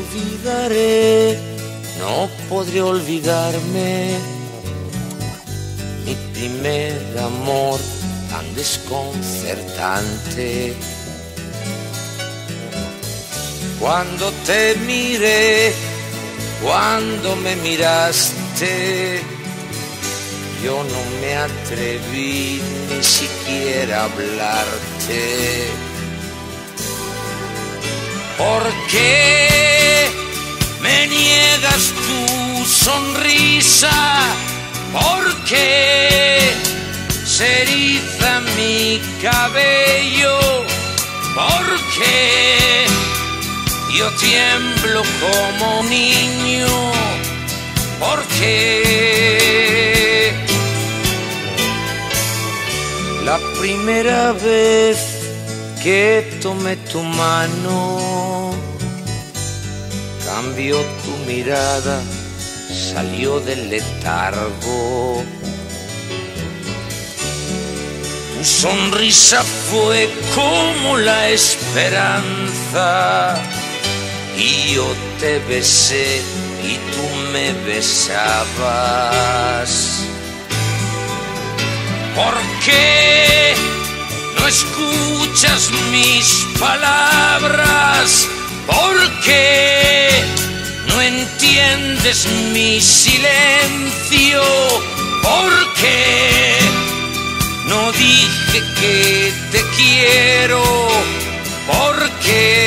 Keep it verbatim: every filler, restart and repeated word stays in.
olvidaré, no podré olvidarme mi primer amor tan desconcertante. Cuando te miré, cuando me miraste, yo no me atreví ni siquiera a hablarte. ¿Por qué me niegas tu sonrisa? ¿Por qué se eriza mi cabello? ¿Por qué yo tiemblo como un niño? ¿Por qué? La primera vez que tomé tu mano, cambió tu mirada, salió del letargo. Tu sonrisa fue como la esperanza, y yo te besé y tú me besabas. ¿Por qué no escuchas mis palabras? ¿Por qué no entiendes mi silencio? ¿Por qué no dije que te quiero? ¿Por qué